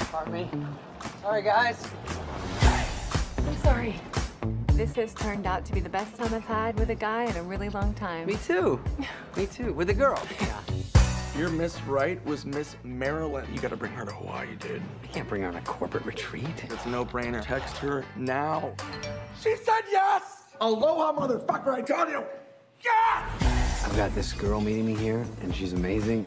Pardon me. Sorry, guys. I'm sorry. This has turned out to be the best time I've had with a guy in a really long time. Me too. Me too. With a girl. Yeah. Your Miss Right was Miss Maryland. You gotta bring her to Hawaii, dude. I can't bring her on a corporate retreat. It's a no-brainer. Text her now. She said yes! Aloha, motherfucker, I told you! Yes! I've got this girl meeting me here, and she's amazing.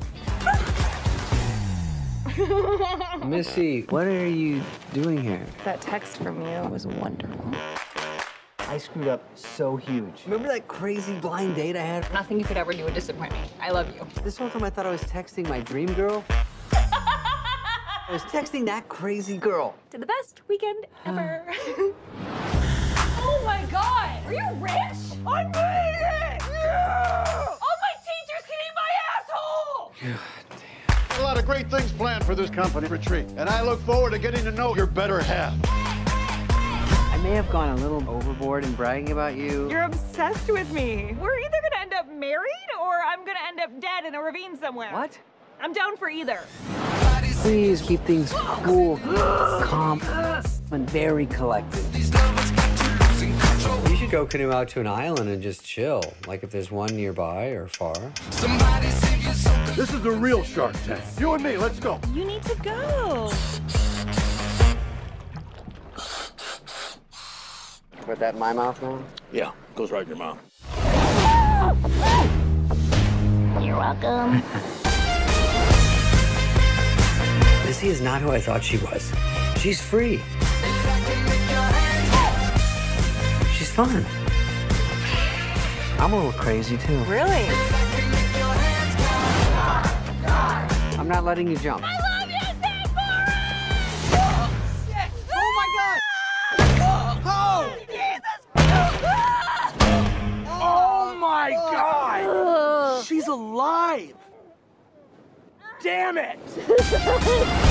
Missy, what are you doing here? That text from you was wonderful. I screwed up so huge. Remember that crazy blind date I had? Nothing you could ever do would disappoint me. I love you. This whole time I thought I was texting my dream girl. I was texting that crazy girl. To the best weekend ever. Oh my God! Are you rich? I made it! Yeah! All my teachers can eat my asshole! A lot of great things planned for this company retreat, and I look forward to getting to know your better half. I may have gone a little overboard in bragging about you. You're obsessed with me. We're either gonna end up married or I'm gonna end up dead in a ravine somewhere. What? I'm down for either. Please keep things cool, calm, and very collected. You should go canoe out to an island and just chill, like if there's one nearby or far. This is the real Shark Tank. You and me, let's go. You need to go. Put that in my mouth now? Yeah, goes right in your mouth. You're welcome. Missy is not who I thought she was. She's free. She's fun. I'm a little crazy, too. Really? I'm not letting you jump. I love you, St. Oh, my God! Oh! Oh my God! She's alive! Damn it!